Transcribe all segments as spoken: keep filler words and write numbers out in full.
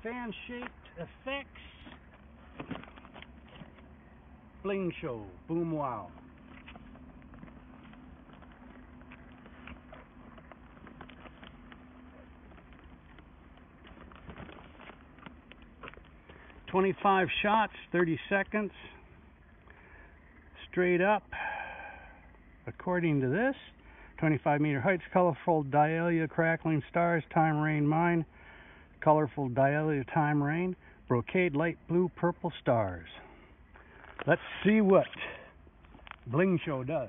fan-shaped effects. Bling show. Boom wow. twenty-five shots, thirty seconds. Straight up. According to this, twenty-five meter heights, colorful dahlia, crackling stars, time rain mine, colorful dahlia, time rain, brocade, light blue, purple stars. Let's see what Bling Show does.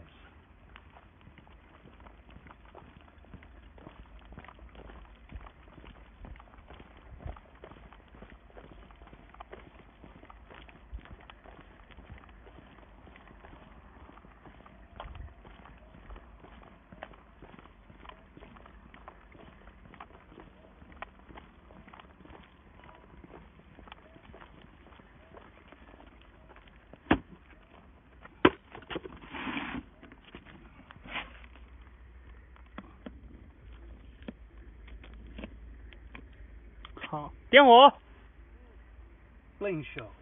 Bling Show.